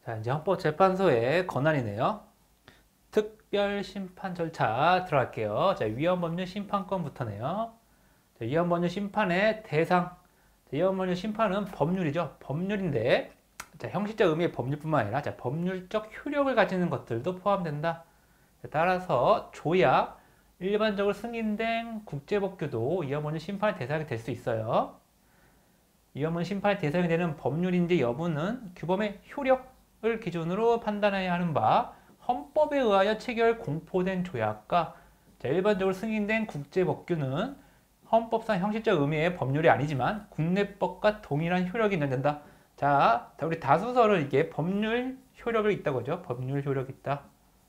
자, 이제 헌법재판소의 권한이네요. 특별 심판 절차 들어갈게요. 자, 위헌법률 심판권부터네요. 자, 위헌법률 심판의 대상. 자, 위헌법률 심판은 법률이죠. 법률인데, 자, 형식적 의미의 법률뿐만 아니라, 자, 법률적 효력을 가지는 것들도 포함된다. 자, 따라서 조약, 일반적으로 승인된 국제법규도 위헌법률 심판의 대상이 될 수 있어요. 위헌법률 심판의 대상이 되는 법률인지 여부는 규범의 효력을 기준으로 판단해야 하는 바, 헌법에 의하여 체결 공포된 조약과 일반적으로 승인된 국제법규는 헌법상 형식적 의미의 법률이 아니지만 국내법과 동일한 효력이 있는다. 자, 우리 다수설은 이게 법률 효력이 있다고 하죠. 법률 효력이 있다.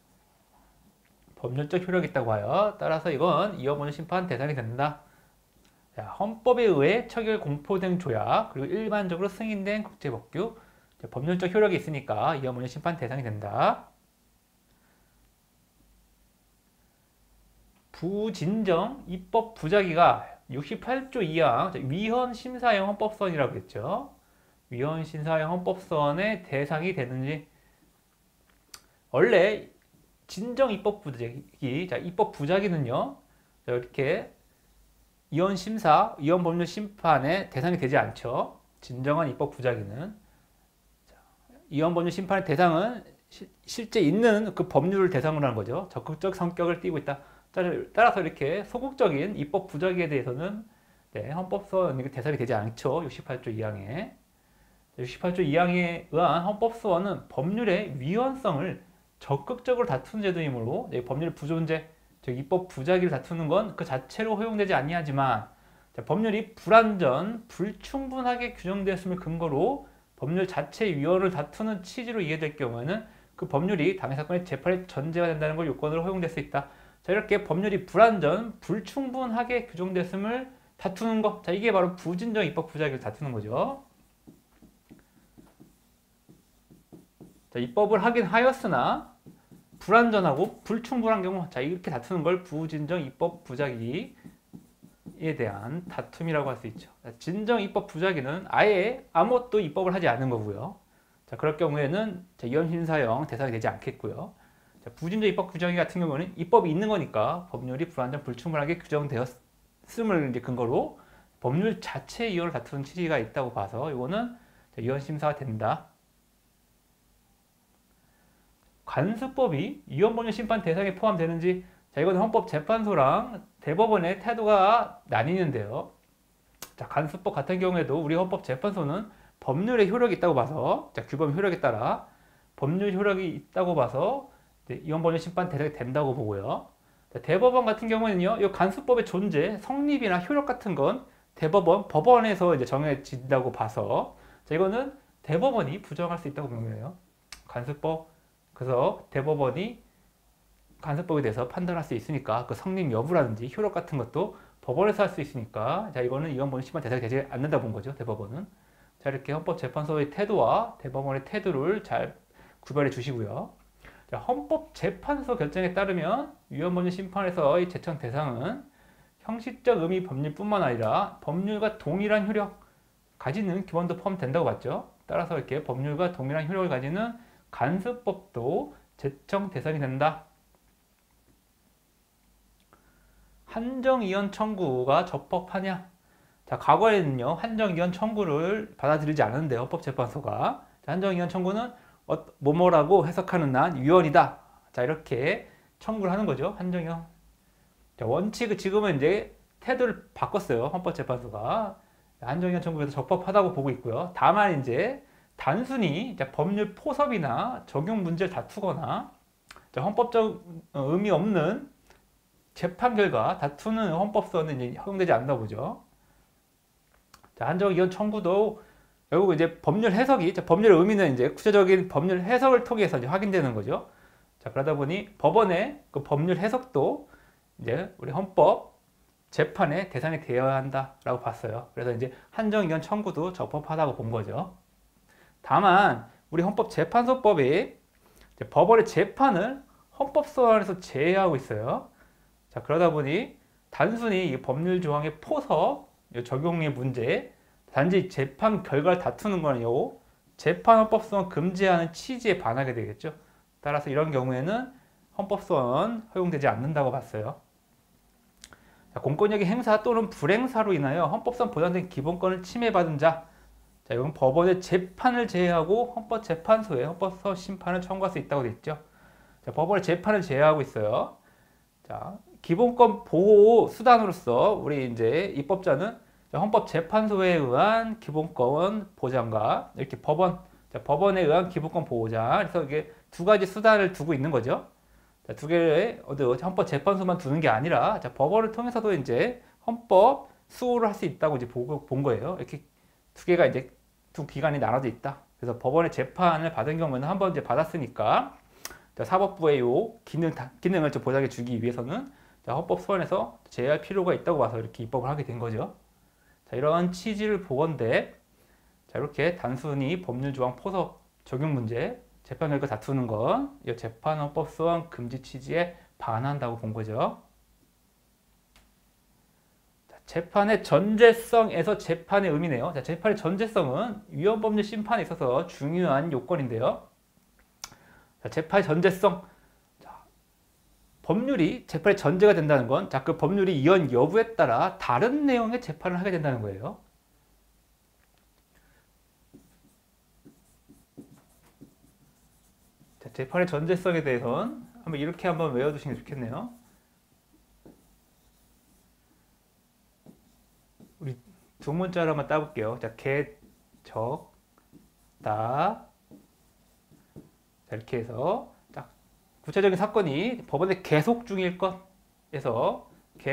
법률적 효력이 있다고 하여 따라서 이건 위헌법률 심판 대상이 된다. 자, 헌법에 의해 체결 공포된 조약 그리고 일반적으로 승인된 국제법규 법률적 효력이 있으니까 위헌법률 심판 대상이 된다. 부진정 입법 부작위가 68조 2항 위헌심사형 헌법소원이라고 했죠. 위헌심사형 헌법소원의 대상이 되는지 원래 진정 입법 부작위, 자, 입법 부작위는요, 자, 이렇게 위헌심사, 위헌법률 심판의 대상이 되지 않죠. 진정한 입법 부작위는 위헌법률 심판의 대상은 실제 있는 그 법률을 대상으로 하는 거죠. 적극적 성격을 띠고 있다. 따라서 이렇게 소극적인 입법 부작위에 대해서는 헌법소원 대상이 되지 않죠. 68조 2항에. 68조 2항에 의한 헌법소원은 법률의 위헌성을 적극적으로 다투는 제도이므로 법률 부존재, 즉 입법 부작위를 다투는 건 그 자체로 허용되지 아니하지만 법률이 불완전, 불충분하게 규정되었음을 근거로 법률 자체의 위헌을 다투는 취지로 이해될 경우에는 그 법률이 당해 사건의 재판의 전제가 된다는 걸 요건으로 허용될 수 있다. 자, 이렇게 법률이 불완전, 불충분하게 규정됐음을 다투는 것. 자, 이게 바로 부진정 입법 부작위를 다투는 거죠. 자, 입법을 하긴 하였으나 불완전하고 불충분한 경우, 자, 이렇게 다투는 걸 부진정 입법 부작위에 대한 다툼이라고 할 수 있죠. 자, 진정 입법 부작위는 아예 아무것도 입법을 하지 않은 거고요. 자, 그럴 경우에는 위헌심사형 대상이 되지 않겠고요. 자, 부진정 입법 부작위 같은 경우는 입법이 있는 거니까 법률이 불완전 불충분하게 규정되었음을 이제 근거로 법률 자체의 이유를 다투는 취지가 있다고 봐서 이거는 위헌심사가 된다. 간수법이 위헌법률 심판 대상에 포함되는지, 자, 이건 헌법재판소랑 대법원의 태도가 나뉘는데요. 자, 간수법 같은 경우에도 우리 헌법재판소는 법률의 효력이 있다고 봐서, 자, 규범 효력에 따라 법률 효력이 있다고 봐서 위헌법률 심판 대상이 된다고 보고요. 자, 대법원 같은 경우에는요, 이 간수법의 존재, 성립이나 효력 같은 건 법원에서 이제 정해진다고 봐서, 자, 이거는 대법원이 부정할 수 있다고 보는 거예요. 간수법, 그래서 대법원이 간수법에 대해서 판단할 수 있으니까 그 성립 여부라든지 효력 같은 것도 법원에서 할 수 있으니까, 자, 이거는 위헌법률 심판 대상이 되지 않는다 본 거죠, 대법원은. 자, 이렇게 헌법재판소의 태도와 대법원의 태도를 잘 구별해 주시고요. 자, 헌법재판소 결정에 따르면 위헌법률 심판에서의 제청 대상은 형식적 의미 법률뿐만 아니라 법률과 동일한 효력 가지는 기본도 포함된다고 봤죠. 따라서 이렇게 법률과 동일한 효력을 가지는 간수법도 제청 대상이 된다. 한정이혼 청구가 적법하냐? 자, 과거에는요, 한정이혼 청구를 받아들이지 않았는데 헌법재판소가, 자, 한정이혼 청구는 뭐뭐라고 해석하는 난 위헌이다. 자, 이렇게 청구를 하는 거죠. 한정이혼. 자, 원칙은 지금은 이제 태도를 바꿨어요. 헌법재판소가. 한정이혼 청구에서 적법하다고 보고 있고요. 다만 이제 단순히 법률 포섭이나 적용 문제를 다투거나 헌법적 의미 없는 재판 결과 다투는 헌법소원은 이제 허용되지 않나 보죠. 자, 한정이혼 청구도 결국 이제 법률 해석이, 법률의 의미는 이제 구체적인 법률 해석을 통해서 이제 확인되는 거죠. 자, 그러다 보니 법원의 그 법률 해석도 이제 우리 헌법 재판의 대상이 되어야 한다라고 봤어요. 그래서 이제 한정이혼 청구도 적법하다고 본 거죠. 다만 우리 헌법재판소법이 법원의 재판을 헌법소원에서 제외하고 있어요. 자, 그러다 보니 단순히 이 법률 조항의 포섭, 적용의 문제, 단지 재판 결과를 다투는 거는요, 재판헌법소원 금지하는 취지에 반하게 되겠죠. 따라서 이런 경우에는 헌법소원 허용되지 않는다고 봤어요. 자, 공권력의 행사 또는 불행사로 인하여 헌법상 보장된 기본권을 침해받은 자, 자, 이건 법원의 재판을 제외하고 헌법재판소에 헌법소원 심판을 청구할 수 있다고 되어 있죠. 자, 법원의 재판을 제외하고 있어요. 자, 기본권 보호 수단으로서 우리 이제 입법자는 헌법재판소에 의한 기본권 보장과 이렇게 법원에 의한 기본권 보호자, 그래서 이게 두 가지 수단을 두고 있는 거죠. 자, 두 개를 헌법재판소만 두는 게 아니라 자, 법원을 통해서도 이제 헌법 수호를 할 수 있다고 이제 본 거예요. 이렇게 두 개가 이제 두 기관이 나눠져 있다. 그래서 법원의 재판을 받은 경우에는 한 번 이제 받았으니까 자, 사법부의 요 기능을 좀 보장해 주기 위해서는 자, 헌법 소원에서 제외할 필요가 있다고 봐서 이렇게 입법을 하게 된 거죠. 자, 이런 취지를 보건대 자, 이렇게 단순히 법률 조항 포섭 적용 문제, 재판 결과 다투는 건 이 재판헌법 소원 금지 취지에 반한다고 본 거죠. 자, 재판의 전제성에서 재판의 의미네요. 자, 재판의 전제성은 위헌법률 심판에 있어서 중요한 요건인데요. 자, 재판의 전제성. 자, 법률이 재판의 전제가 된다는 건, 자, 그 법률이 이혼 여부에 따라 다른 내용의 재판을 하게 된다는 거예요. 자, 재판의 전제성에 대해서는 이렇게 한번 외워두시는 게 좋겠네요. 우리 두 문자로 한번 따볼게요. 자, 개, 적, 다. 자, 이렇게 해서 딱 구체적인 사건이 법원에 계속 중일 것에서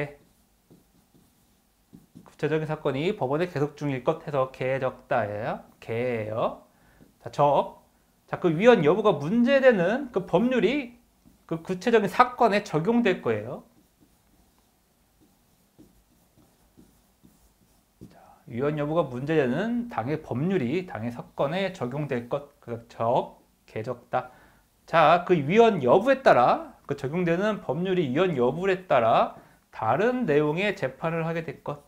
구체적인 사건이 법원에 계속 중일 것 해서 개적다예요. 개예요. 자, 자, 그 위헌 여부가 문제되는 그 법률이 그 구체적인 사건에 적용될 거예요. 자, 위헌 여부가 문제되는 당의 법률이 당의 사건에 적용될 것, 그 개적다. 자, 그 위헌 여부에 따라 그 적용되는 법률이 위헌 여부에 따라 다른 내용의 재판을 하게 될 것.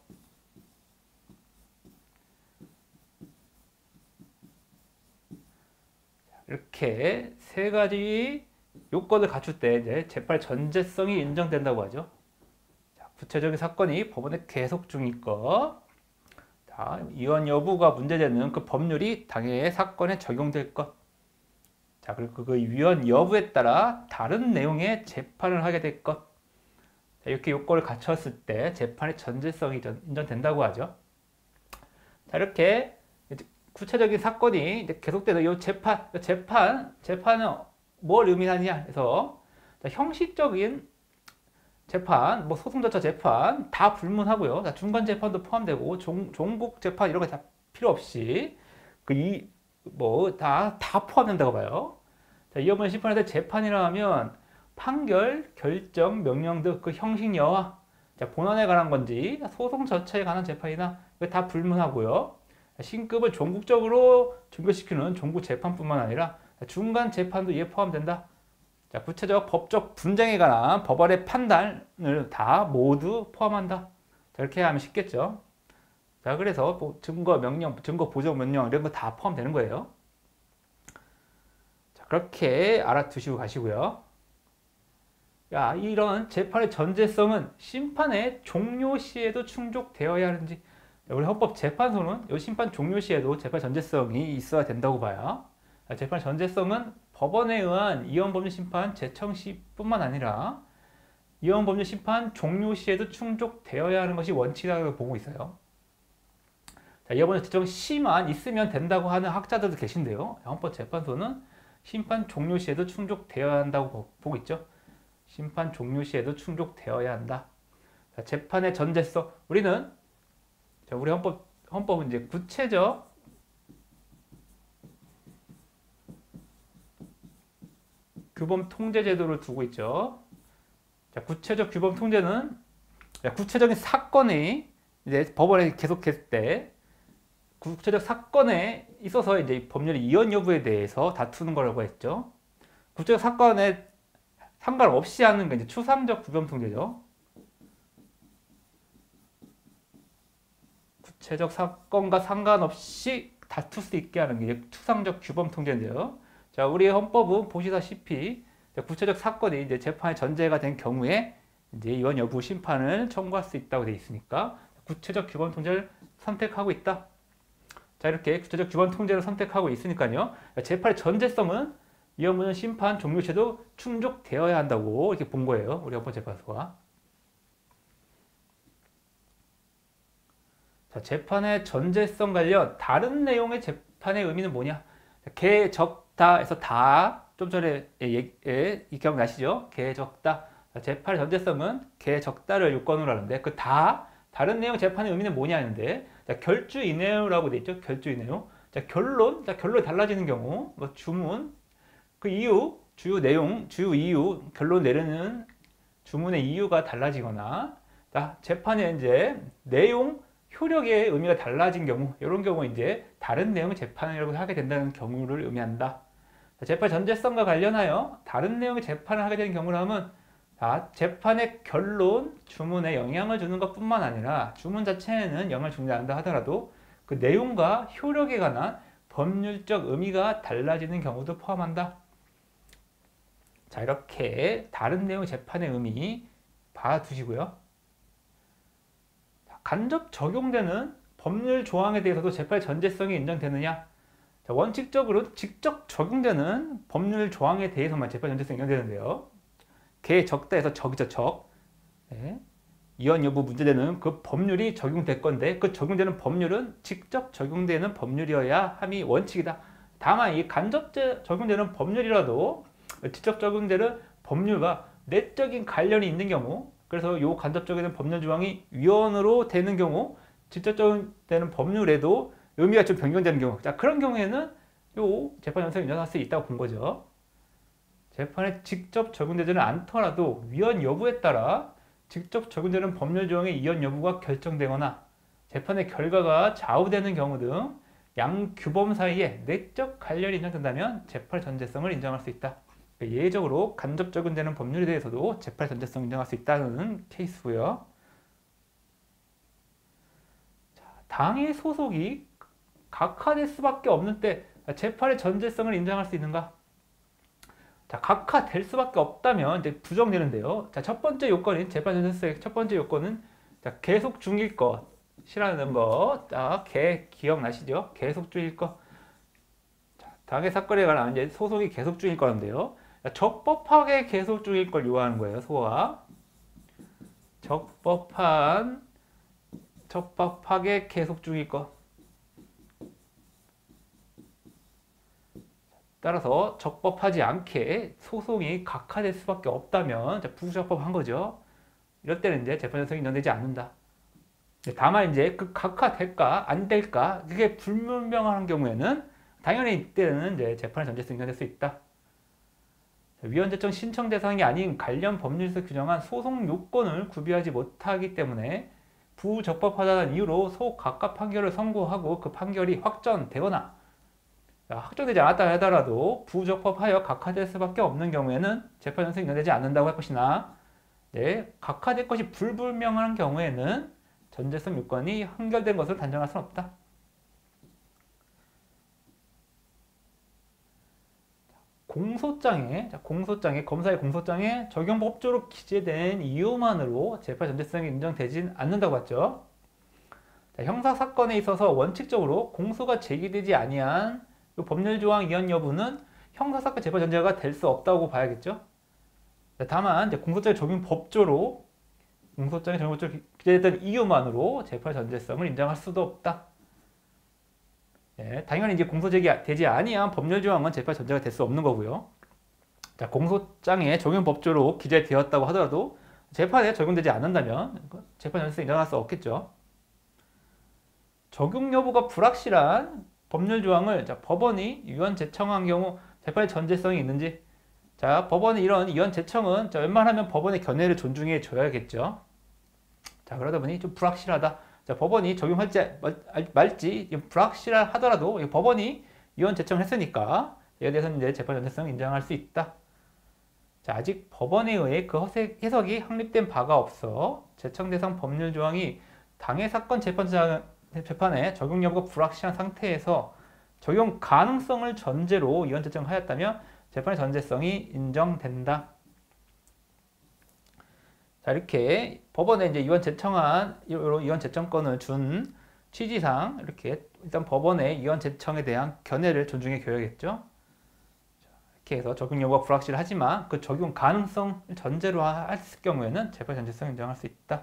이렇게 세 가지 요건을 갖출 때 이제 재판 전제성이 인정된다고 하죠. 자, 구체적인 사건이 법원에 계속 중일 것. 자, 위헌 여부가 문제되는 그 법률이 당의 사건에 적용될 것. 자, 그리고 그 위헌 여부에 따라 다른 내용의 재판을 하게 될 것. 자, 이렇게 요건을 갖췄을 때 재판의 전제성이 인정된다고 하죠. 자, 이렇게 구체적인 사건이 이제 계속되는 이 재판은 뭘 의미하느냐 해서 자, 형식적인 재판, 뭐 소송절차 재판 다 불문하고요. 자, 중간 재판도 포함되고 종국 재판 이런 거 다 필요 없이 다 포함된다고 봐요. 자, 이번 심판에 대한 재판이라 하면 판결, 결정, 명령 등 그 형식 여하, 자, 본안에 관한 건지 소송 절차에 관한 재판이나 이거 다 불문하고요. 신급을 종국적으로 종결시키는 종국 재판뿐만 아니라 중간 재판도 이에 포함된다. 자, 구체적 법적 분쟁에 관한 법원의 판단을 다 모두 포함한다. 자, 이렇게 하면 쉽겠죠. 자, 그래서 뭐 증거 명령, 증거 보정 명령 이런 거 다 포함되는 거예요. 자, 그렇게 알아두시고 가시고요. 야, 이런 재판의 전제성은 심판의 종료 시에도 충족되어야 하는지. 우리 헌법재판소는 이 심판 종료 시에도 재판 전제성이 있어야 된다고 봐요. 재판 전제성은 법원에 의한 이혼법률 심판 제청 시뿐만 아니라 이혼법률 심판 종료 시에도 충족되어야 하는 것이 원칙이라고 보고 있어요. 자, 이혼법률 제청 시만 있으면 된다고 하는 학자들도 계신데요. 헌법재판소는 심판 종료 시에도 충족되어야 한다고 보고 있죠. 심판 종료 시에도 충족되어야 한다. 자, 재판의 전제성. 우리 헌법은 이제 구체적 규범 통제 제도를 두고 있죠. 자, 구체적 규범 통제는 구체적인 사건이 이제 법원에 계속했을 때 구체적 사건에 있어서 이제 법률의 이혼 여부에 대해서 다투는 거라고 했죠. 구체적 사건에 상관없이 하는 게 이제 추상적 규범 통제죠. 구체적 사건과 상관없이 다툴 수 있게 하는 게 추상적 규범 통제인데요. 자, 우리의 헌법은 보시다시피 구체적 사건이 이제 재판의 전제가 된 경우에 이제 이원 여부 심판을 청구할 수 있다고 되어 있으니까 구체적 규범 통제를 선택하고 있다. 자, 이렇게 구체적 규범 통제를 선택하고 있으니까요. 재판의 전제성은 이원문헌 심판 종료 시에도 충족되어야 한다고 이렇게 본 거예요. 우리 헌법재판소가. 자, 재판의 전제성 관련 다른 내용의 재판의 의미는 뭐냐? 개, 적, 다에서 다, 좀 전에 기억나시죠? 개, 적, 다. 재판의 전제성은 개, 적, 다를 요건으로 하는데 그 다, 다른 내용 재판의 의미는 뭐냐 하는데 결주 이내요라고 돼 있죠? 결주 이내요. 자, 결론이 달라지는 경우, 뭐 주문, 그 이유, 주요 내용, 주요 이유, 결론 내리는 주문의 이유가 달라지거나, 자, 재판의 이제 내용, 효력의 의미가 달라진 경우, 이런 경우 이제 다른 내용의 재판이라고 하게 된다는 경우를 의미한다. 자, 재판 전제성과 관련하여 다른 내용의 재판을 하게 되는 경우라면, 자, 재판의 결론, 주문에 영향을 주는 것뿐만 아니라 주문 자체에는 영향을 주지 않는다 하더라도 그 내용과 효력에 관한 법률적 의미가 달라지는 경우도 포함한다. 자, 이렇게 다른 내용의 재판의 의미 봐두시고요. 간접 적용되는 법률 조항에 대해서도 재판의 전제성이 인정되느냐? 자, 원칙적으로 직접 적용되는 법률 조항에 대해서만 재판 전제성이 인정되는데요. 개, 적다에서 적이죠, 적. 네. 이원 여부 문제되는 그 법률이 적용될 건데 그 적용되는 법률은 직접 적용되는 법률이어야 함이 원칙이다. 다만 이 간접 적용되는 법률이라도 직접 적용되는 법률과 내적인 관련이 있는 경우, 그래서 요 간접 적용되는 법률 조항이 위헌으로 되는 경우, 직접 적용되는 법률에도 의미가 좀 변경되는 경우, 자, 그런 경우에는 요 재판 전제성이 인정할 수 있다고 본 거죠. 재판에 직접 적용되지는 않더라도 위헌 여부에 따라 직접 적용되는 법률 조항의 이원 여부가 결정되거나 재판의 결과가 좌우되는 경우 등 양규범 사이에 내적 관련이 인정된다면 재판의 전제성을 인정할 수 있다. 예외적으로 간접 적용되는 법률에 대해서도 재판의 전제성을 인정할 수 있다는 케이스고요. 자, 당의 소속이 각하될 수밖에 없는 때 재판의 전제성을 인정할 수 있는가? 자, 각하될 수밖에 없다면 이제 부정되는데요. 자, 첫 번째 요건인 재판 전제성의 첫 번째 요건은 자, 계속 중일 것이라는 것. 자, 기억나시죠? 계속 중일 것. 자, 당의 사건에 관한 이제 소속이 계속 중일 건데요. 자, 적법하게 계속 중일 걸 요구하는 거예요. 소가 적법하게 계속 중일 것. 따라서 적법하지 않게 소송이 각하될 수밖에 없다면 부적법한 거죠. 이럴 때는 이제 재판 전제성이 인정되지 않는다. 다만 이제 그 각하될까 안 될까 그게 불분명한 경우에는 당연히 이때는 이제 재판의 전제성이 인정될 수 있다. 위헌 제청 신청 대상이 아닌 관련 법률에서 규정한 소송 요건을 구비하지 못하기 때문에 부적법하다는 이유로 소각하 판결을 선고하고 그 판결이 확정되거나 확정되지 않았다 하더라도 부적법하여 각하될 수밖에 없는 경우에는 재판 전제성이 인정되지 않는다고 할 것이나, 네, 각하될 것이 불분명한 경우에는 전제성 요건이 한결된 것을 단정할 수는 없다. 공소장에 검사의 공소장에 적용법조로 기재된 이유만으로 재판 전제성이 인정되진 않는다고 봤죠. 자, 형사사건에 있어서 원칙적으로 공소가 제기되지 아니한 법률 조항 위헌 여부는 형사사건 재판 전제가 될 수 없다고 봐야겠죠. 다만 이제 공소장의 적용 법조로 기재됐던 이유만으로 재판 전제성을 인정할 수도 없다. 예, 당연히 이제 공소 제기되지 아니한 법률 조항은 재판 전제가 될 수 없는 거고요. 자, 공소장에 적용 법조로 기재되었다고 하더라도 재판에 적용되지 않는다면 재판 전제성 인정할 수 없겠죠. 적용 여부가 불확실한 법률 조항을 법원이 위헌 제청한 경우 재판의 전제성이 있는지, 자, 법원이 이런 위헌 제청은 웬만하면 법원의 견해를 존중해 줘야겠죠. 자, 그러다 보니 좀 불확실하다. 자, 법원이 적용할지 말지 불확실하더라도 법원이 위헌 제청을 했으니까 이에 대해서는 이제 재판 전제성을 인정할 수 있다. 자, 아직 법원에 의해 그 해석이 확립된 바가 없어 제청 대상 법률 조항이 당해 사건 재판에 적용 여부가 불확실한 상태에서 적용 가능성을 전제로 이원 제청하였다면 재판의 전제성이 인정된다. 자, 이렇게 법원에 이제 이원 제청권을 준 취지상 이렇게 일단 법원의 이원 제청에 대한 견해를 존중해 줘야겠죠. 이렇게 해서 적용 여부가 불확실하지만 그 적용 가능성 전제로 했을 경우에는 재판 전제성 인정할 수 있다.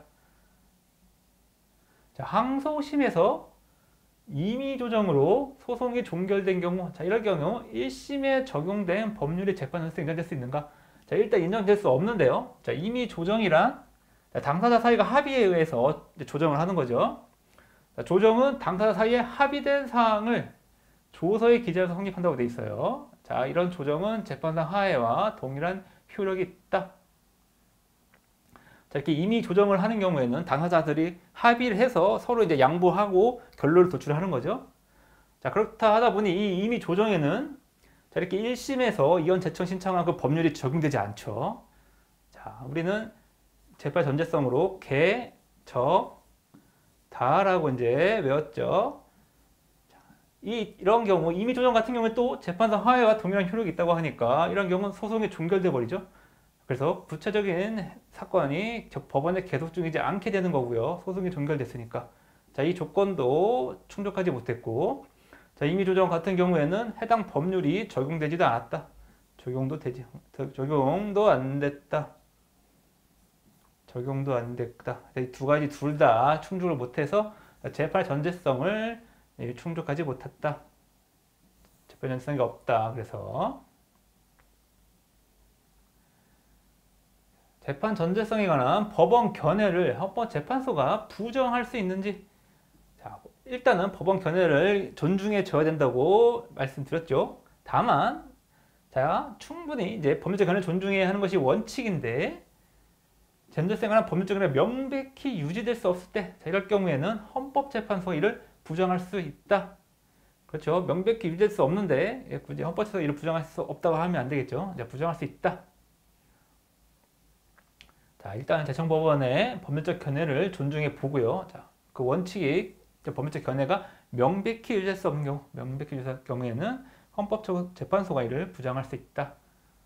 자, 항소심에서 임의 조정으로 소송이 종결된 경우, 자, 이럴 경우 1심에 적용된 법률이 재판 전제성 인정될 수 있는가? 자, 일단 인정될 수 없는데요. 자, 임의 조정이란 당사자 사이가 합의에 의해서 조정을 하는 거죠. 자, 조정은 당사자 사이에 합의된 사항을 조서에 기재해서 성립한다고 돼 있어요. 자, 이런 조정은 재판상 하에와 동일한 효력이 있다. 자, 이렇게 임의 조정을 하는 경우에는 당사자들이 합의를 해서 서로 이제 양보하고 결론을 도출하는 거죠. 자, 그렇다 하다 보니 이 임의 조정에는 자, 이렇게 1심에서 이원 제청 신청한 그 법률이 적용되지 않죠. 자, 우리는 재판 전제성으로 개, 적, 다라고 이제 외웠죠. 자, 이런 경우 임의 조정 같은 경우에 또 재판상 하에와 동일한 효력이 있다고 하니까 이런 경우는 소송이 종결돼 버리죠. 그래서 구체적인 사건이 법원에 계속 중이지 않게 되는 거고요. 소송이 종결됐으니까. 자, 이 조건도 충족하지 못했고, 자, 임의 조정 같은 경우에는 해당 법률이 적용되지도 않았다. 적용도 안 됐다. 적용도 안 됐다. 이 두 가지 둘 다 충족을 못해서 재판 전제성을 충족하지 못했다. 재판 전제성이 없다. 그래서 재판 전제성에 관한 법원 견해를 헌법재판소가 부정할 수 있는지. 자, 일단은 법원 견해를 존중해 줘야 된다고 말씀드렸죠. 다만, 자, 충분히 이제 법률적 견해를 존중해야 하는 것이 원칙인데, 전제성에 관한 법률적 견해가 명백히 유지될 수 없을 때, 자, 이럴 경우에는 헌법재판소가 이를 부정할 수 있다. 그렇죠. 명백히 유지될 수 없는데, 굳이 헌법재판소가 이를 부정할 수 없다고 하면 안 되겠죠. 이제 부정할 수 있다. 자, 일단 재청법원의 법률적 견해를 존중해 보고요. 자, 그 원칙이 법률적 견해가 명백히 유지될 수 없는 경우, 명백히 유지될 경우에는 헌법재판소가 이를 부정할 수 있다.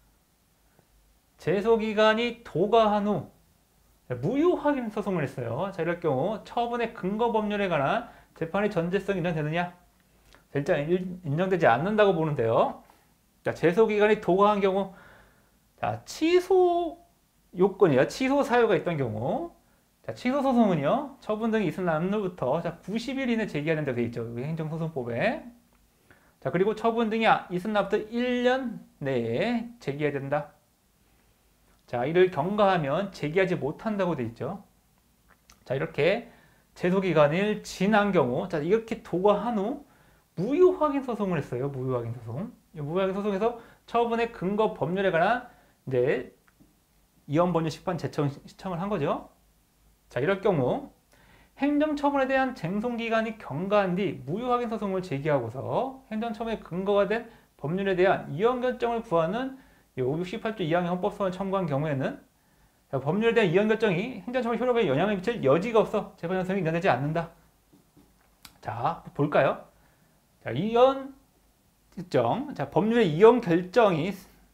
제소기간이 도과한 후 무효 확인 소송을 했어요. 자, 이럴 경우 처분의 근거 법률에 관한 재판의 전제성이 인정되느냐? 일단 인정되지 않는다고 보는데요. 자, 제소기간이 도과한 경우, 자, 취소 요건이요. 취소 사유가 있던 경우, 자, 취소 소송은요, 처분 등이 있은 날로부터 90일 이내 제기해야 된다고 되어 있죠. 행정소송법에. 자, 그리고 처분 등이 있은 날부터 1년 내에 제기해야 된다. 자, 이를 경과하면 제기하지 못한다고 되어 있죠. 자, 이렇게 제소기간을 지난 경우, 자, 이렇게 도과한 후 무효 확인 소송을 했어요. 무효 확인 소송. 무효 확인 소송에서 처분의 근거 법률에 관한 이제 이원법률 심판 제청 신청을 한 거죠. 자, 이럴 경우 행정처분에 대한 쟁송기간이 경과한 뒤 무효 확인 소송을 제기하고서 행정처분의 근거가 된 법률에 대한 이원 결정을 구하는 568조 2항의 헌법소원을 청구한 경우에는 법률에 대한 이원 결정이 행정처분 효력에 영향을 미칠 여지가 없어 재판 전제성이 인정되지 않는다. 자, 볼까요? 자, 이원 결정, 자, 법률의 이원 결정이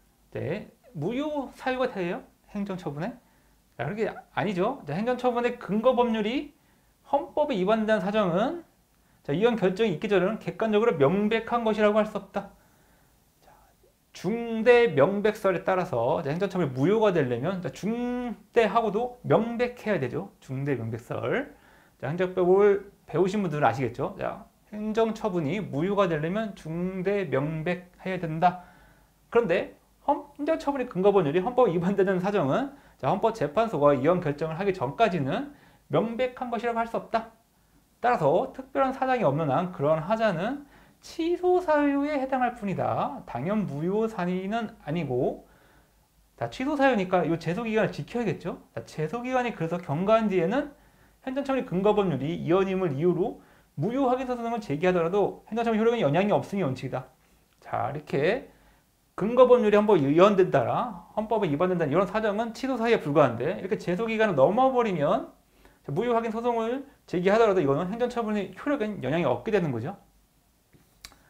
무효 사유가 돼요. 행정처분에? 자, 그렇게 아니죠. 자, 행정처분의 근거 법률이 헌법에 위반된 사정은 자, 이원 결정이 있기 전에는 객관적으로 명백한 것이라고 할 수 없다. 자, 중대 명백설에 따라서 자, 행정처분이 무효가 되려면 자, 중대하고도 명백해야 되죠. 중대 명백설. 자, 행정법을 배우신 분들은 아시겠죠. 자, 행정처분이 무효가 되려면 중대 명백해야 된다. 그런데 행정처분의 근거법률이 헌법에 위반되는 사정은 자, 헌법재판소가 이원 결정을 하기 전까지는 명백한 것이라고 할 수 없다. 따라서 특별한 사정이 없는 한 그러한 하자는 취소 사유에 해당할 뿐이다. 당연 무효 사유는 아니고, 자, 취소 사유니까 이 제소기간을 지켜야겠죠. 자, 제소기간이 그래서 경과한 뒤에는 행정처분의 근거법률이 이원임을 이유로 무효 확인 소송을 제기하더라도 행정처분 효력에 영향이 없음이 원칙이다. 자, 이렇게 근거법률이 헌법에 위반된다, 헌법에 위반된다 이런 사정은 취소 사유에 불과한데 이렇게 제소기간을 넘어버리면 무효 확인 소송을 제기하더라도 이거는 행정처분의 효력에 영향이 없게 되는 거죠.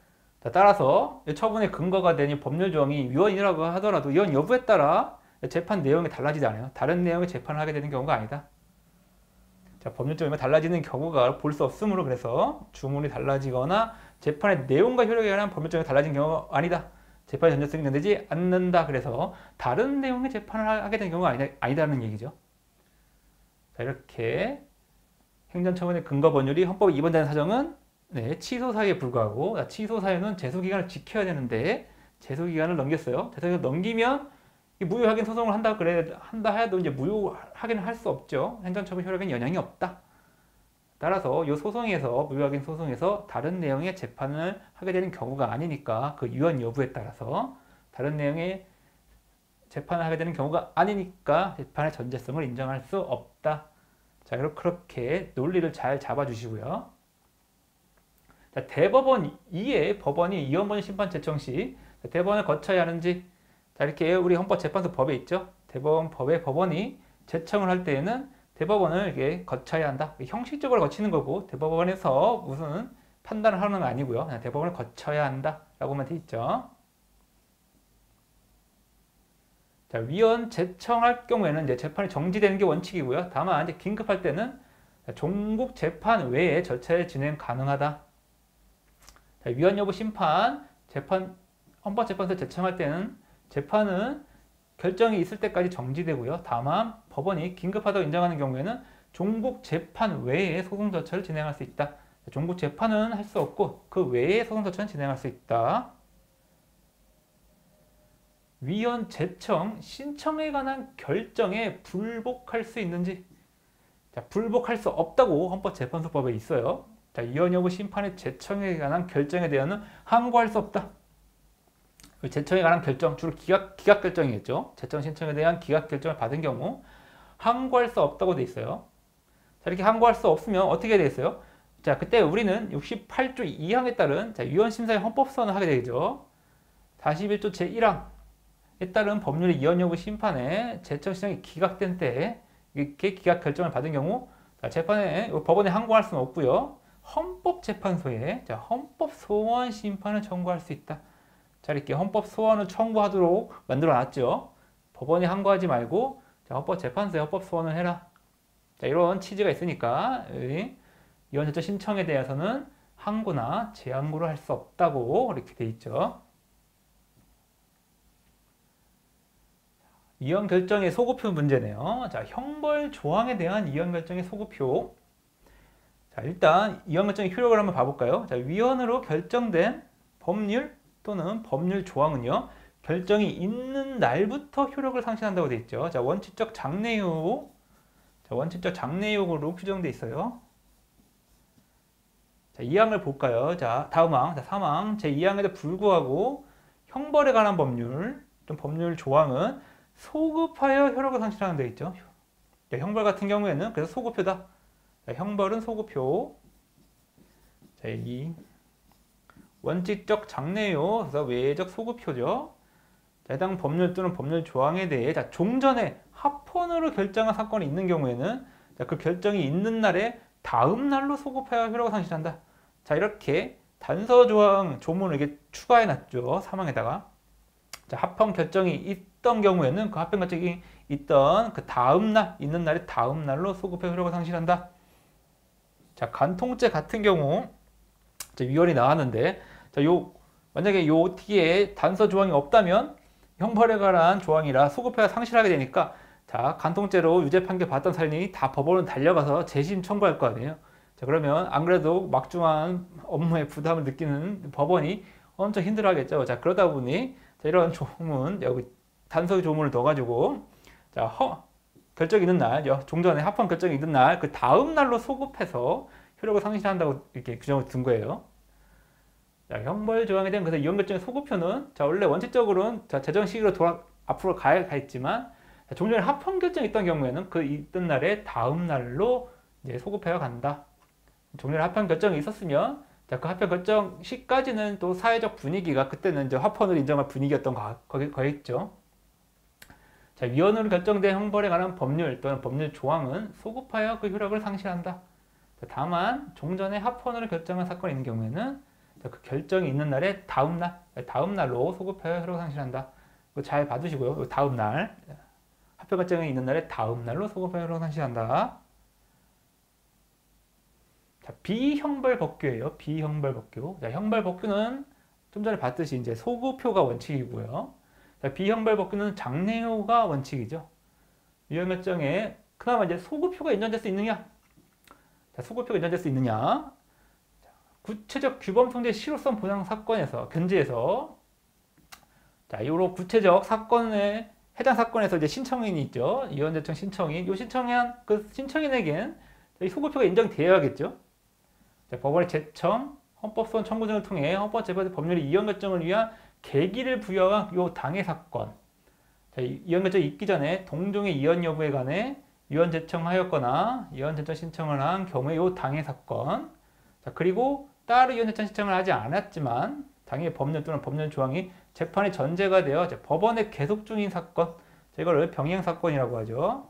자, 따라서 이 처분의 근거가 되는 법률 조항이 위헌이라고 하더라도 위헌 여부에 따라 재판 내용이 달라지지 않아요. 다른 내용의 재판을 하게 되는 경우가 아니다. 자, 법률 조항이 달라지는 경우가 볼 수 없으므로 그래서 주문이 달라지거나 재판의 내용과 효력에 관한 법률 조항이 달라진 경우가 아니다. 재판의 전제성이 변되지 않는다. 그래서 다른 내용의 재판을 하게 되는 경우가 아니다는 얘기죠. 자, 이렇게 행정처분의 근거 법률이 헌법에 위반되는 사정은 취소 사유에 불과하고, 취소 사유는 제소 기간을 지켜야 되는데 제소 기간을 넘겼어요. 제소 기간을 넘기면 무효 확인 소송을 한다 해도 이제 무효 확인을 할 수 없죠. 행정처분 효력엔 영향이 없다. 따라서 이 소송에서 무효 확인 소송에서 다른 내용의 재판을 하게 되는 경우가 아니니까 그 위헌 여부에 따라서 다른 내용의 재판을 하게 되는 경우가 아니니까 재판의 전제성을 인정할 수 없다. 자, 그렇게 논리를 잘 잡아주시고요. 자, 대법원 2의 법원이 위헌범죄 심판 제청 시 대법원을 거쳐야 하는지, 자, 이렇게 우리 헌법재판소 법에 있죠. 대법원 법의 법원이 제청을 할 때에는 대법원을 이게 거쳐야 한다. 형식적으로 거치는 거고 대법원에서 무슨 판단을 하는 건 아니고요. 그냥 대법원을 거쳐야 한다라고만 돼 있죠. 자, 위헌 제청할 경우에는 이제 재판이 정지되는 게 원칙이고요. 다만 이제 긴급할 때는 종국 재판 외에 절차에 진행 가능하다. 자, 위헌 여부 심판 헌법재판소 제청할 때는 재판은 결정이 있을 때까지 정지되고요. 다만 법원이 긴급하다고 인정하는 경우에는 종국 재판 외에 소송 절차를 진행할 수 있다. 종국 재판은 할 수 없고 그 외에 소송 절차는 진행할 수 있다. 위헌 제청 신청에 관한 결정에 불복할 수 있는지, 자, 불복할 수 없다고 헌법재판소법에 있어요. 자, 위헌 여부 심판의 제청에 관한 결정에 대해서는 항고할 수 없다. 제청에 관한 결정, 주로 기각 결정이겠죠. 제청 신청에 대한 기각 결정을 받은 경우 항고할 수 없다고 돼 있어요. 자, 이렇게 항고할 수 없으면 어떻게 돼 있어요? 자, 그때 우리는 68조 2항에 따른 위헌 심사의 헌법 소원을 하게 되죠. 41조 제1항에 따른 법률의 위헌 여부 심판에 제청 신청이 기각된 때 이렇게 기각 결정을 받은 경우 재판에 법원에 항고할 수는 없고요. 헌법재판소에 헌법 소원 심판을 청구할 수 있다. 자, 이렇게 헌법 소원을 청구하도록 만들어 놨죠. 법원이 항고하지 말고 헌법재판소에 헌법 소원을 해라. 자, 이런 취지가 있으니까 위헌 제청 신청에 대해서는 항고나 재항고를 할 수 없다고 이렇게 돼 있죠. 위헌 결정의 소급표 문제네요. 자, 형벌 조항에 대한 위헌 결정의 소급표. 자, 일단 위헌 결정의 효력을 한번 봐볼까요? 자, 위헌으로 결정된 법률 또는 법률 조항은요, 결정이 있는 날부터 효력을 상실한다고 되어 있죠. 자, 원칙적 장래효. 자, 원칙적 장래효로 규정되어 있어요. 자, 2항을 볼까요? 자, 다음 항, 3항. 제 2항에도 불구하고 형벌에 관한 법률, 좀 법률 조항은 소급하여 효력을 상실하는 데 있죠. 자, 형벌 같은 경우에는 그래서 소급효다. 자, 형벌은 소급효. 자, 이 원칙적 장래효, 그래서 외적 소급효죠. 자, 해당 법률 또는 법률 조항에 대해 종전에 합헌으로 결정한 사건이 있는 경우에는 그 결정이 있는 날에 다음 날로 소급하여 효력을 상실한다. 자, 이렇게 단서 조항 조문을 이렇게 추가해 놨죠. 사망에다가. 자, 합헌 결정이 있던 경우에는 그 합헌 결정이 있던 그 다음 날, 있는 날에 다음 날로 소급하여 효력을 상실한다. 자, 간통죄 같은 경우 위헌이 나왔는데, 자, 만약에 요 뒤에 단서 조항이 없다면 형벌에 관한 조항이라 소급해야 상실하게 되니까, 자, 간통죄로 유죄 판결 받았던 사람이 다 법원으로 달려가서 재심 청구할 거 아니에요. 자, 그러면 안 그래도 막중한 업무에 부담을 느끼는 법원이 엄청 힘들어하겠죠. 자, 그러다 보니 이런 조문, 여기 단서 조문을 넣어가지고, 자, 결정이 있는 날, 종전에 합헌 결정이 있는 날, 그 다음 날로 소급해서 효력을 상실한다고 이렇게 규정을 둔 거예요. 자, 형벌 조항에 대한 그래서 위헌 결정의 소급효는, 자, 원래 원칙적으로는 재정 시기로 앞으로 가 있지만, 종전에 합헌 결정이 있던 경우에는 그 있던 날에 다음 날로 이제 소급해야 간다. 종전에 합헌 결정이 있었으면, 자, 그 합헌 결정 시까지는 또 사회적 분위기가 그때는 이제 합헌을 인정할 분위기였던 거겠죠. 자, 위헌으로 결정된 형벌에 관한 법률 또는 법률 조항은 소급하여 그 효력을 상실한다. 자, 다만 종전에 합헌으로 결정한 사건이 있는 경우에는 자, 그 결정이 있는 날에 다음 날로 소급표가 효력 상실한다. 이거 잘 봐두시고요. 이거 다음 날 합표 결정이 있는 날에 다음 날로 소급표가 효력 상실한다. 자, 비형벌법규예요. 비형벌법규. 자, 형벌법규는 좀 전에 봤듯이 이제 소급표가 원칙이고요. 자, 비형벌법규는 장래효가 원칙이죠. 유형 결정에 그나마 이제 소급표가 인정될 수 있느냐? 자, 소급표가 인정될 수 있느냐? 자, 구체적 규범 통제 실효성 보장 사건에서 견지에서 자, 요런 구체적 사건에 해당 사건에서 이제 신청인이 있죠. 이원 제청 신청인. 요 신청한 그 신청인에겐 소급표가 인정되어야겠죠. 자, 법원의 제청, 헌법소원 청구 등을 통해 헌법재판소 법률의 이원 결정을 위한 계기를 부여한 요 당해 사건. 자, 이원 결정이 있기 전에 동종의 이원 여부에 관해 이원 제청하였거나 이원 제청 신청을 한 경우에 요 당해 사건. 자, 그리고 따로 이원 제청 신청을 하지 않았지만 당해 법률 또는 법률 조항이 재판의 전제가 되어 법원에 계속 중인 사건. 자, 이걸 병행 사건이라고 하죠.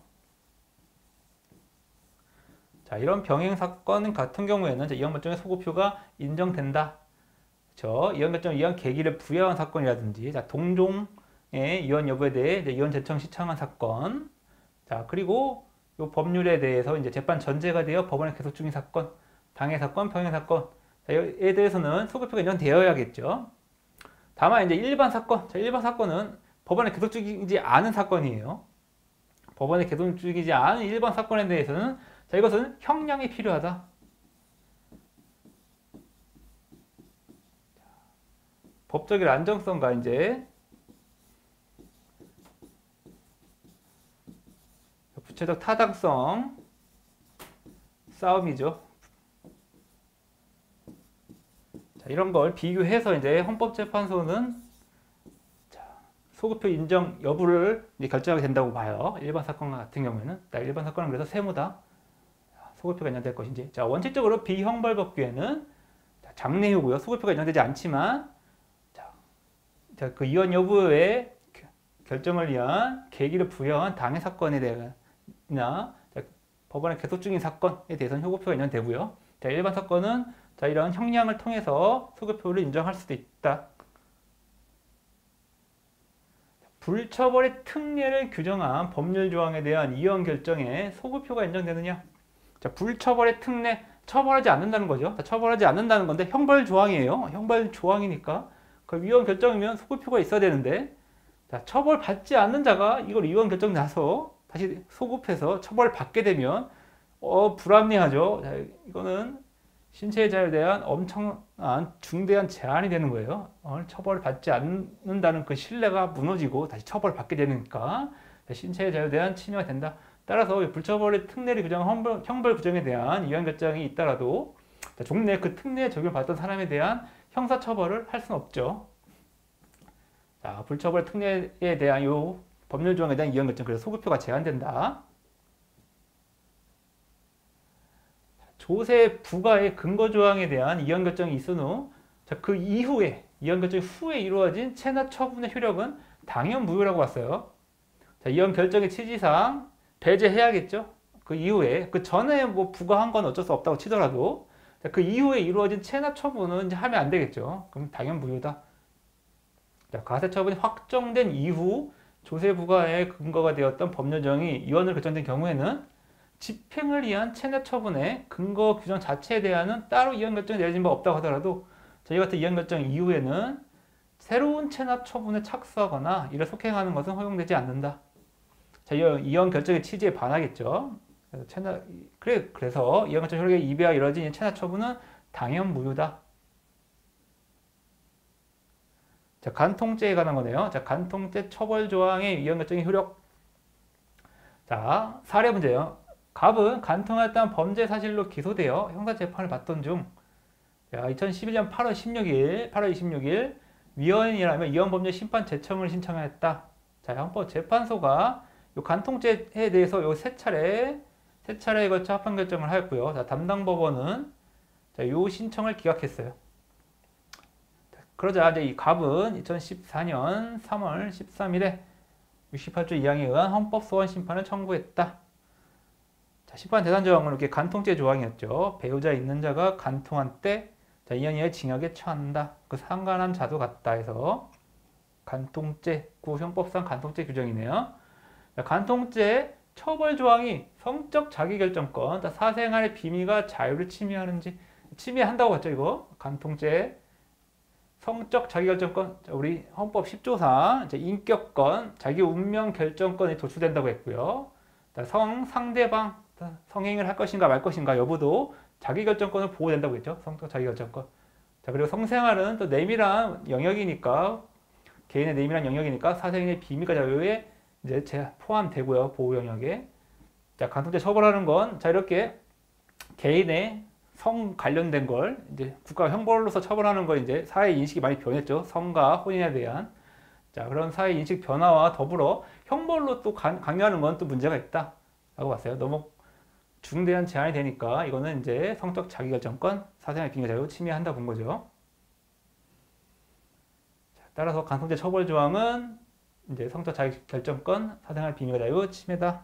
자, 이런 병행 사건 같은 경우에는 이원 결정의 소급표가 인정된다. 그렇죠? 이원 결정을 위한 계기를 부여한 사건이라든지, 자, 동종의 이원 여부에 대해 이원 제청 신청한 사건. 자, 그리고 이 법률에 대해서 이제 재판 전제가 되어 법원에 계속 중인 사건, 당해 사건, 병행 사건. 자, 이에 대해서는 소급표가 인정되어야겠죠. 다만 이제 일반 사건, 자, 일반 사건은 법원에 계속 중이지 않은 사건이에요. 법원에 계속 중이지 않은 일반 사건에 대해서는 자, 이것은 형량이 필요하다. 법적인 안정성과 이제 구체적 타당성 싸움이죠. 자, 이런 걸 비교해서 이제 헌법재판소는 소급표 인정 여부를 이제 결정하게 된다고 봐요. 일반 사건 같은 경우에는 일반 사건은 그래서 세무다. 소급표가 인정될 것인지. 자, 원칙적으로 비형벌법규에는 장래효고요. 소급표가 인정되지 않지만 자, 그 이원 여부의 결정을 위한 계기를 부여한 당해 사건에 대하나 법원의 계속 중인 사건에 대해서는 소급표가 인정되고요. 자, 일반 사건은 자, 이런 형량을 통해서 소급표를 인정할 수도 있다. 불처벌의 특례를 규정한 법률 조항에 대한 이원 결정에 소급표가 인정되느냐? 자, 불처벌의 특례, 처벌하지 않는다는 거죠. 자, 처벌하지 않는다는 건데 형벌 조항이에요. 형벌 조항이니까 그 위헌 결정이면 소급표가 있어야 되는데 자, 처벌받지 않는 자가 이걸 위헌 결정 나서 다시 소급해서 처벌받게 되면 불합리하죠. 자, 이거는 신체의 자유에 대한 엄청난 중대한 제한이 되는 거예요. 처벌받지 않는다는 그 신뢰가 무너지고 다시 처벌받게 되니까 신체의 자유에 대한 침해가 된다. 따라서 불처벌의 특례를 규정한 형벌 규정에 대한 위헌 결정이 있더라도 종래 그 특례에 적용받던 사람에 대한 형사처벌을 할 수는 없죠. 자, 불처벌 특례에 대한 이 법률 조항에 대한 위헌 결정, 그래서 소급표가 제한된다. 조세 부과의 근거 조항에 대한 위헌 결정이 있은 후, 자, 그 이후에 위헌 결정 후에 이루어진 체납 처분의 효력은 당연 무효라고 봤어요. 자, 위헌 결정의 취지상 배제해야겠죠. 그 이후에 그 전에 뭐 부과한 건 어쩔 수 없다고 치더라도 자, 그 이후에 이루어진 체납 처분은 이제 하면 안 되겠죠. 그럼 당연 무효다. 자, 가세 처분이 확정된 이후 조세 부과의 근거가 되었던 법률 조항이 위헌으로 결정된 경우에는 집행을 위한 체납 처분의 근거 규정 자체에 대한은 따로 위헌 결정이 내려진 바 없다고 하더라도 자, 이 같은 위헌 결정 이후에는 새로운 체납 처분에 착수하거나 이를 속행하는 것은 허용되지 않는다. 자, 위헌 결정의 취지에 반하겠죠. 그래서 위헌 결정 효력의 이배가 이뤄진 체납 처분은 당연 무효다. 자, 간통죄에 관한 거네요. 자, 간통죄 처벌 조항의 위헌 결정의 효력. 자, 사례 문제요. 갑은 간통하였다는 범죄 사실로 기소되어 형사재판을 받던 중 2011년 8월 26일 위헌이라면 위헌범죄 심판 재청을 신청하였다. 자, 헌법재판소가 이 간통죄에 대해서 요 세 차례에 걸쳐 합헌 결정을 하였고요. 자, 담당 법원은 자, 요 신청을 기각했어요. 그러자 이제 이 갑은 2014년 3월 13일에 68조 2항에 의한 헌법소원 심판을 청구했다. 자, 심판 대상 조항은 이렇게 간통죄 조항이었죠. 배우자 있는 자가 간통한 때 자, 2년 이하의 징역에 처한다. 그 상관한 자도 같다 해서 간통죄, 구형법상 간통죄 규정이네요. 자, 간통죄 처벌 조항이 성적 자기결정권, 사생활의 비밀과 자유를 침해하는지 침해한다고 했죠. 이거 간통죄 성적 자기결정권, 우리 헌법 10조상 이제 인격권, 자기 운명 결정권이 도출된다고 했고요. 상대방 성행을 할 것인가 말 것인가 여부도 자기결정권을 보호된다고 했죠. 성적 자기결정권. 자, 그리고 성생활은 또 내밀한 영역이니까 개인의 내밀한 영역이니까 사생의 비밀과 자유에 이제 포함되고요. 보호 영역에. 자, 간통죄 처벌하는 건 자, 이렇게 개인의 성 관련된 걸 이제 국가 형벌로서 처벌하는 걸 이제 사회 인식이 많이 변했죠. 성과 혼인에 대한 자, 그런 사회 인식 변화와 더불어 형벌로 또 강요하는 건 또 문제가 있다라고 봤어요. 너무 중대한 제한이 되니까 이거는 이제 성적 자기결정권, 사생활 비밀 자유 침해한다 본 거죠. 자, 따라서 간통죄 처벌 조항은 이제 성적 자기결정권, 사생활 비밀 자유 침해다.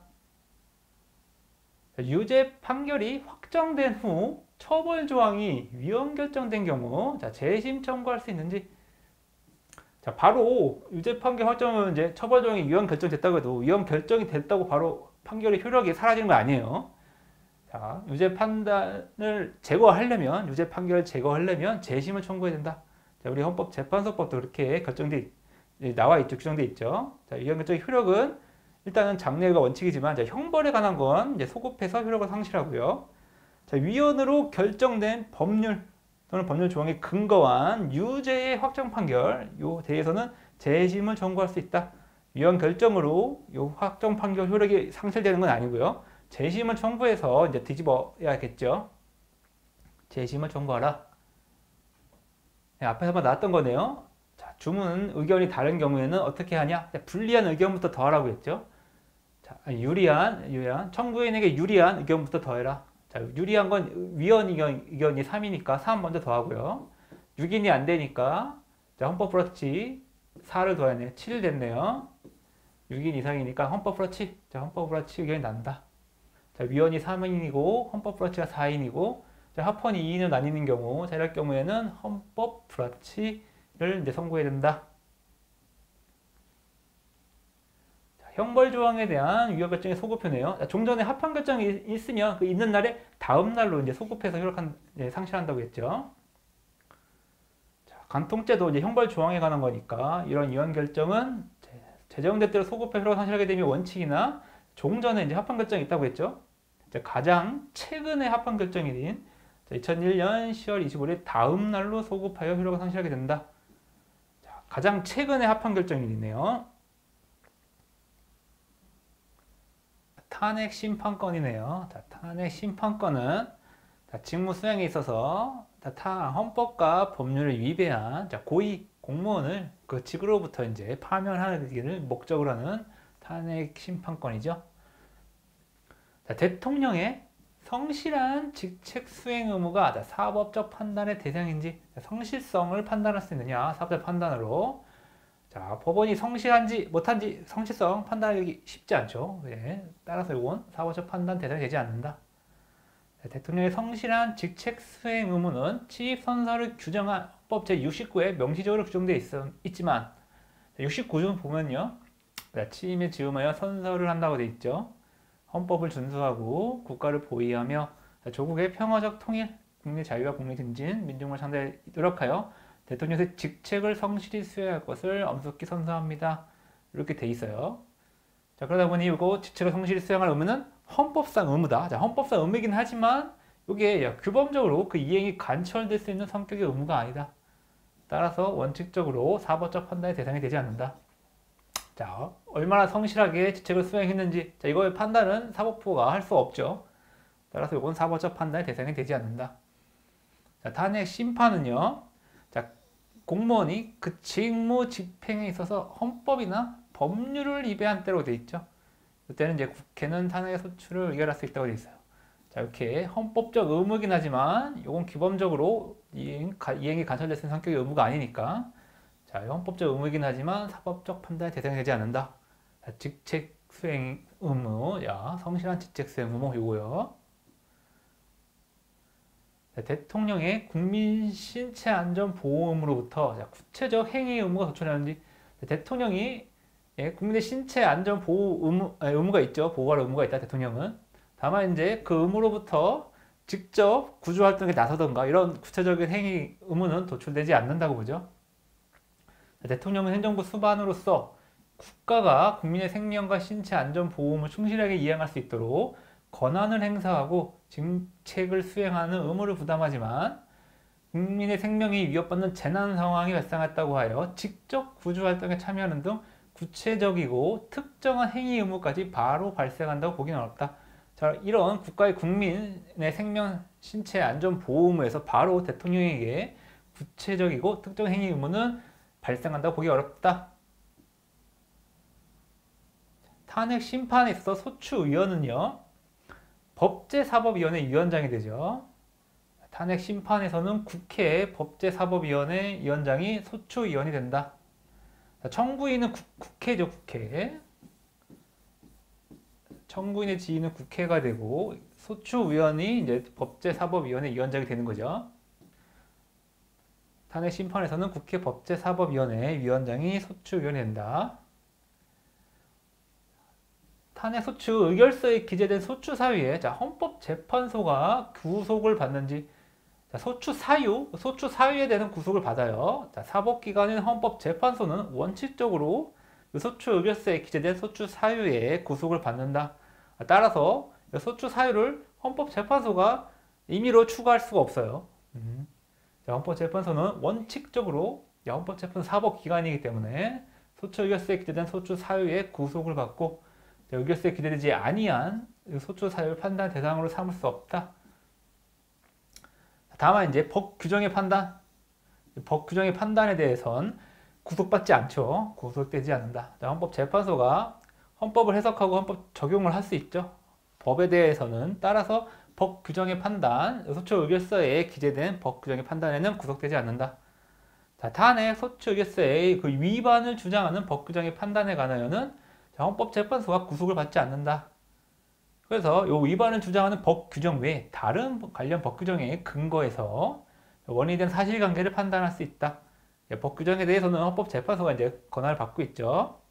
자, 유죄 판결이 확정된 후 처벌 조항이 위헌 결정된 경우, 자, 재심 청구할 수 있는지. 자, 바로 유죄 판결 확정은 이제 처벌 조항이 위헌 결정됐다고 해도 위헌 결정이 됐다고 바로 판결의 효력이 사라지는 거 아니에요. 자, 유죄 판단을 제거하려면, 유죄 판결을 제거하려면 재심을 청구해야 된다. 자, 우리 헌법재판소법도 그렇게 나와 있죠. 규정돼 있죠. 자, 위헌 결정의 효력은 일단은 장래가 원칙이지만, 자, 형벌에 관한 건 이제 소급해서 효력을 상실하고요. 자, 위헌으로 결정된 법률 또는 법률 조항에 근거한 유죄의 확정 판결, 요 대해서는 재심을 청구할 수 있다. 위헌 결정으로 요 확정 판결 효력이 상실되는 건 아니고요. 재심을 청구해서 이제 뒤집어야겠죠. 재심을 청구하라. 네, 앞에서 한번 나왔던 거네요. 자, 주문 의견이 다른 경우에는 어떻게 하냐? 불리한 의견부터 더하라고 했죠. 자, 유리한 청구인에게 유리한 의견부터 더해라. 자, 유리한 건 위헌 의견이 3이니까 3 먼저 더하고요. 6인이 안 되니까 자, 헌법 그렇지 4를 더하네. 7 됐네요. 6인 이상이니까 헌법 그렇지. 자, 헌법 그렇지 의견이 난다. 자, 위헌이 3인이고 헌법 불합치가 4인이고 자, 합헌이 2인으로 나뉘는 경우, 자, 이럴 경우에는 헌법 불합치를 이제 선고해야 된다. 자, 형벌 조항에 대한 위헌 결정의 소급표네요. 자, 종전에 합헌 결정이 있으면 그 있는 날에 다음 날로 이제 소급해서 상실한다고 했죠. 자, 간통죄도 이제 형벌 조항에 관한 거니까 이런 위헌 결정은 제정된 대로 소급해 효력을 상실하게 되면 원칙이나 종전에 이제 합헌 결정이 있다고 했죠. 가장 최근에 합헌 결정일인 2001년 10월 25일 다음 날로 소급하여 효력을 상실하게 된다. 자, 가장 최근에 합헌 결정일이네요. 탄핵 심판권이네요. 자, 탄핵 심판권은 직무 수행에 있어서 헌법과 법률을 위배한 고위 공무원을 그 직으로부터 이제 파면하기를 목적으로 하는 탄핵 심판권이죠. 자, 대통령의 성실한 직책 수행 의무가 사법적 판단의 대상인지 성실성을 판단할 수 있느냐, 사법적 판단으로. 자, 법원이 성실한지 못한지 성실성 판단하기 쉽지 않죠. 네, 따라서 이건 사법적 판단 대상이 되지 않는다. 자, 대통령의 성실한 직책 수행 의무는 취입선서를 규정한 헌법 제69에 명시적으로 규정되어 있지만 69조 보면요, 취임에 즈음하여 선서를 한다고 되어 있죠. 헌법을 준수하고 국가를 보위하며 조국의 평화적 통일, 국민 자유와 국민 증진, 민중을 상대에 노력하여 대통령의 직책을 성실히 수행할 것을 엄숙히 선서합니다. 이렇게 돼 있어요. 자, 그러다 보니 이거 직책을 성실히 수행할 의무는 헌법상 의무다. 자, 헌법상 의무이긴 하지만 이게 규범적으로 그 이행이 관철될 수 있는 성격의 의무가 아니다. 따라서 원칙적으로 사법적 판단의 대상이 되지 않는다. 자, 얼마나 성실하게 직책을 수행했는지, 자, 이거의 판단은 사법부가 할 수 없죠. 따라서 이건 사법적 판단의 대상이 되지 않는다. 자, 탄핵 심판은요, 자, 공무원이 그 직무 집행에 있어서 헌법이나 법률을 위배한 때로 돼 있죠. 그때는 이제 국회는 탄핵 소추를 의결할 수 있다고 돼 있어요. 자, 이렇게 헌법적 의무이긴 하지만 이건 기본적으로 이행이 관철됐을 성격의 의무가 아니니까, 자, 헌법적 의무이긴 하지만 사법적 판단의 대상이 되지 않는다. 자, 직책 수행 의무, 성실한 직책 수행 의무, 요거요. 대통령의 국민 신체 안전 보호음으로부터 구체적 행위 의무가 도출하는지. 대통령이 국민의 신체 안전 보호 의무가 있죠. 보호할 의무가 있다. 대통령은. 다만 이제 그 의무로부터 직접 구조 활동에 나서던가 이런 구체적인 행위 의무는 도출되지 않는다고 보죠. 대통령은 행정부 수반으로서 국가가 국민의 생명과 신체 안전 보호음을 충실하게 이행할 수 있도록 권한을 행사하고 정책을 수행하는 의무를 부담하지만 국민의 생명이 위협받는 재난 상황이 발생했다고 하여 직접 구조 활동에 참여하는 등 구체적이고 특정한 행위 의무까지 바로 발생한다고 보기는 어렵다. 자, 이런 국가의 국민의 생명, 신체 안전 보호 의무에서 바로 대통령에게 구체적이고 특정 행위 의무는 발생한다고 보기 어렵다. 탄핵 심판에 있어서 소추위원은요, 법제사법위원회 위원장이 되죠. 탄핵 심판에서는 국회 법제사법위원회 위원장이 소추위원이 된다. 청구인은 국회죠, 국회. 청구인의 지위는 국회가 되고 소추위원이 이제 법제사법위원회 위원장이 되는 거죠. 탄핵 심판에서는 국회 법제사법위원회 위원장이 소추위원이 된다. 탄핵 소추 의결서에 기재된 소추 사유에 헌법재판소가 구속을 받는지. 소추 사유에 대한 구속을 받아요. 사법기관인 헌법재판소는 원칙적으로 소추 의결서에 기재된 소추 사유에 구속을 받는다. 따라서 소추 사유를 헌법재판소가 임의로 추가할 수가 없어요. 헌법재판소는 원칙적으로 헌법재판소 사법기관이기 때문에 소추 의결서에 기재된 소추 사유에 구속을 받고 의결서에 기재되지 아니한 소추 사유를 판단 대상으로 삼을 수 없다. 다만 이제 법 규정의 판단에 대해선 구속받지 않죠. 구속되지 않는다. 헌법재판소가 헌법을 해석하고 헌법 적용을 할 수 있죠. 법에 대해서는 따라서 법 규정의 판단, 소추 의결서에 기재된 법 규정의 판단에는 구속되지 않는다. 자, 탄핵 소추 의결서의 그 위반을 주장하는 법 규정의 판단에 관하여는 헌법재판소가 구속을 받지 않는다. 그래서 이 위반을 주장하는 법 규정 외에 다른 관련 법 규정에 근거해서 원인이 된 사실관계를 판단할 수 있다. 법 규정에 대해서는 헌법재판소가 이제 권한을 받고 있죠.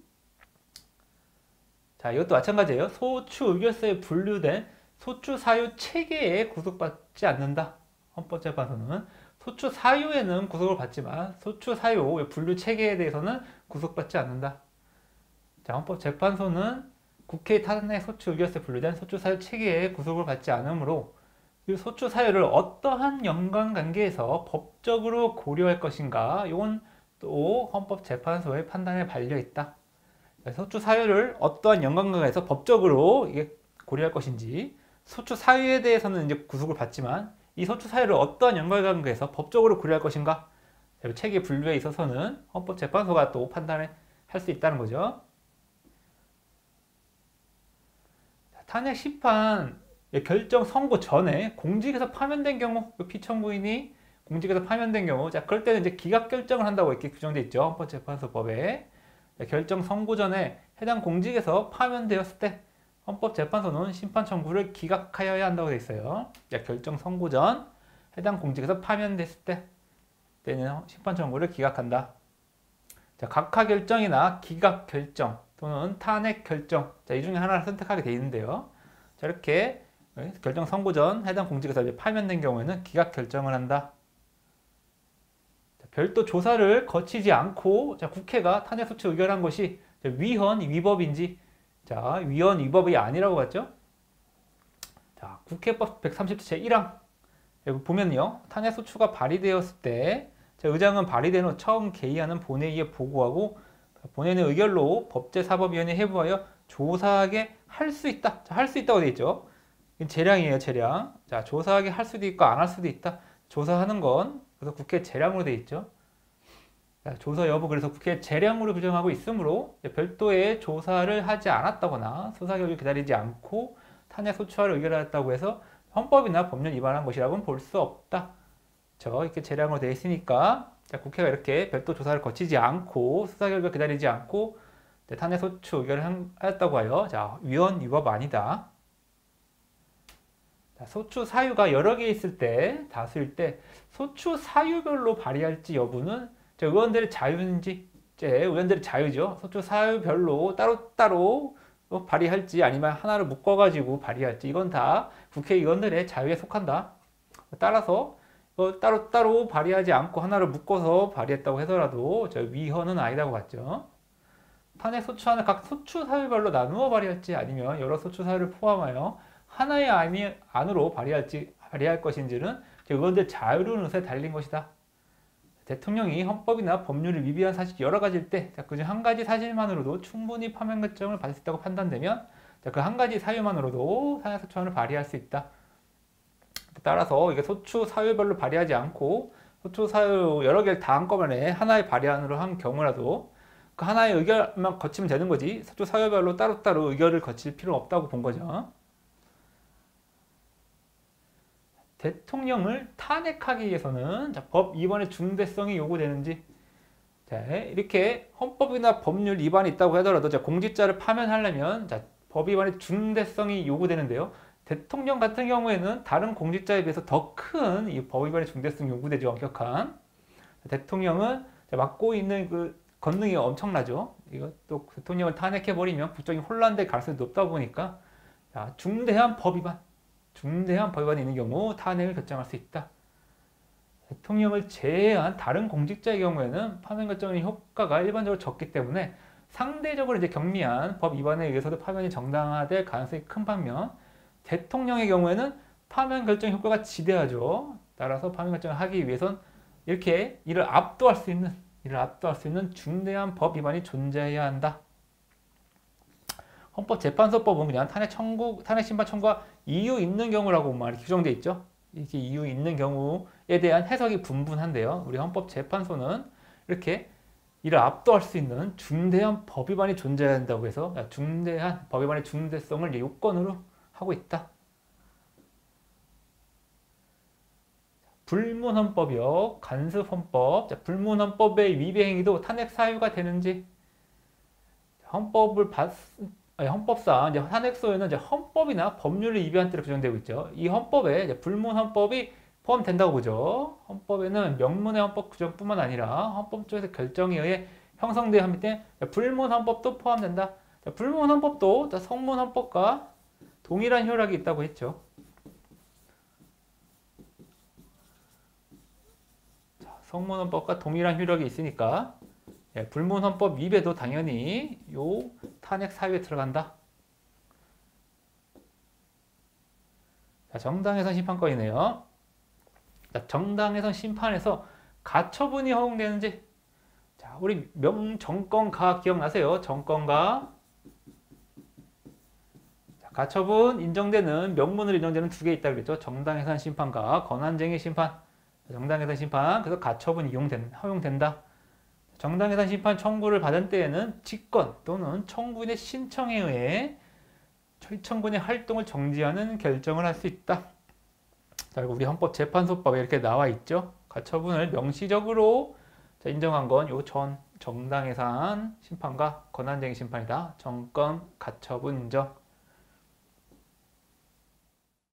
자, 이것도 마찬가지예요. 소추 의결서에 분류된 소추 사유 체계에 구속받지 않는다. 헌법재판소는 소추 사유에는 구속을 받지만 소추 사유 분류 체계에 대해서는 구속받지 않는다. 자, 헌법재판소는 국회 탄핵 소추 의결서에 분류된 소추 사유 체계에 구속을 받지 않으므로 이 소추 사유를 어떠한 연관관계에서 법적으로 고려할 것인가, 이건 또 헌법재판소의 판단에 발려 있다. 소추 사유를 어떠한 연관관계에서 법적으로 이게 고려할 것인지, 소추 사유에 대해서는 이제 구속을 받지만 이 소추 사유를 어떠한 연관관계에서 법적으로 고려할 것인가, 체계 분류에 있어서는 헌법재판소가 또 판단을 할 수 있다는 거죠. 탄핵 심판 결정 선고 전에 공직에서 파면된 경우, 피청구인이 공직에서 파면된 경우, 자, 그럴 때는 이제 기각 결정을 한다고 이렇게 규정되어 있죠. 헌법재판소법에. 결정 선고 전에 해당 공직에서 파면되었을 때 헌법재판소는 심판 청구를 기각하여야 한다고 되어 있어요. 자, 결정 선고 전 해당 공직에서 파면됐을 때는 심판 청구를 기각한다. 자, 각하 결정이나 기각 결정 또는 탄핵 결정, 자, 이 중에 하나를 선택하게 되어 있는데요. 자, 이렇게 결정 선고 전 해당 공직에서 이제 파면된 경우에는 기각 결정을 한다. 자, 별도 조사를 거치지 않고, 자, 국회가 탄핵 소추 의결한 것이 위헌, 위법인지, 자, 위헌, 위법이 아니라고 봤죠. 자, 국회법 130조 제1항 여기 보면요, 탄핵 소추가 발의되었을 때, 자, 의장은 발의된 후 처음 개의하는 본회의에 보고하고 본회의는 의결로 법제사법위원회에 해부하여 조사하게 할 수 있다. 할 수 있다고 되어 있죠. 재량이에요, 재량. 자, 조사하게 할 수도 있고 안 할 수도 있다. 조사하는 건 그래서 국회 재량으로 되어 있죠. 자, 조사 여부, 그래서 국회 재량으로 규정하고 있으므로 별도의 조사를 하지 않았다거나 수사 결과를 기다리지 않고 탄핵 소추안을 의결하였다고 해서 헌법이나 법률 위반한 것이라고는 볼 수 없다. 이렇게 재량으로 되어 있으니까, 자, 국회가 이렇게 별도 조사를 거치지 않고 수사 결과 기다리지 않고 탄핵 소추 의결을 하였다고 하여, 자, 위헌, 위법 아니다. 소추 사유가 여러 개 있을 때, 다수일 때 소추 사유별로 발휘할지 여부는 의원들의 자유인지, 의원들의 자유죠. 소추 사유별로 따로따로 발휘할지 아니면 하나를 묶어가지고 발휘할지 이건 다 국회의원들의 자유에 속한다. 따라서 따로따로 발휘하지 않고 하나를 묶어서 발휘했다고 하더라도 위헌은 아니라고 봤죠. 탄핵 소추안을 각 소추 사유별로 나누어 발휘할지 아니면 여러 소추 사유를 포함하여 하나의 안으로 발휘할 것인지는 의원들 자유로운 달린 것이다. 대통령이 헌법이나 법률을 위반한 사실이 여러 가지일 때 그중 한 가지 사실만으로도 충분히 파면 결정을 받을 수 있다고 판단되면 그 한 가지 사유만으로도 탄핵 소추안을 발휘할 수 있다. 따라서 이게 소추 사유별로 발휘하지 않고 소추 사유 여러 개를 다 한꺼번에 하나의 발의안으로 한 경우라도 그 하나의 의결만 거치면 되는 거지 소추 사유별로 따로따로 의결을 거칠 필요는 없다고 본 거죠. 대통령을 탄핵하기 위해서는 법 위반의 중대성이 요구되는지 이렇게 헌법이나 법률 위반이 있다고 하더라도 공직자를 파면하려면 법 위반의 중대성이 요구되는데요. 대통령 같은 경우에는 다른 공직자에 비해서 더 큰 이 법 위반의 중대성이 요구되죠. 엄격한. 대통령은 맡고 있는 그 권능이 엄청나죠. 이것도 대통령을 탄핵해버리면 국정이 혼란될 가능성이 높다 보니까 중대한 법 위반이 있는 경우 탄핵을 결정할 수 있다. 대통령을 제외한 다른 공직자의 경우에는 파면 결정의 효과가 일반적으로 적기 때문에 상대적으로 경미한 법 위반에 의해서도 파면이 정당화될 가능성이 큰 반면 대통령의 경우에는 파면 결정 효과가 지대하죠. 따라서 파면 결정을 하기 위해선 이렇게 이를 압도할 수 있는 중대한 법 위반이 존재해야 한다. 헌법재판소법은 그냥 탄핵 심판 청구가 이유 있는 경우라고 규정되어 있죠. 이렇게 이유 있는 경우에 대한 해석이 분분한데요. 우리 헌법재판소는 이렇게 이를 압도할 수 있는 중대한 법 위반이 존재해야 한다고 해서 중대한 법 위반의 중대성을 요건으로 하고 있다. 불문헌법이요. 간습헌법. 불문헌법의 위배 행위도 탄핵 사유가 되는지 헌법상 탄핵소에는 헌법이나 법률을 위배한 때로 규정되고 있죠. 이 헌법에 불문헌법이 포함된다고 보죠. 헌법에는 명문의 헌법 규정뿐만 아니라 헌법 쪽에서 결정에 의해 형성되어 하기 때문에 불문헌법도 포함된다. 불문헌법도 성문헌법과 동일한 효력이 있다고 했죠. 성문헌법과 동일한 효력이 있으니까 불문헌법 위배도 당연히 요 탄핵 사유에 들어간다. 정당해선 심판권이네요. 정당해선 심판에서 가처분이 허용되는지 우리 명정권가 기억나세요? 정권가 가처분 인정되는 명문으로 인정되는 두 개 있다고 그랬죠. 정당해산 심판과 권한쟁의 심판. 정당해산 심판 그래서 가처분이 허용된다. 정당해산 심판 청구를 받은 때에는 직권 또는 청구인의 신청에 의해 청구인의 활동을 정지하는 결정을 할 수 있다. 우리 헌법재판소법에 이렇게 나와 있죠. 가처분을 명시적으로 인정한 건 요 정당해산 심판과 권한쟁의 심판이다. 정권 가처분 인정.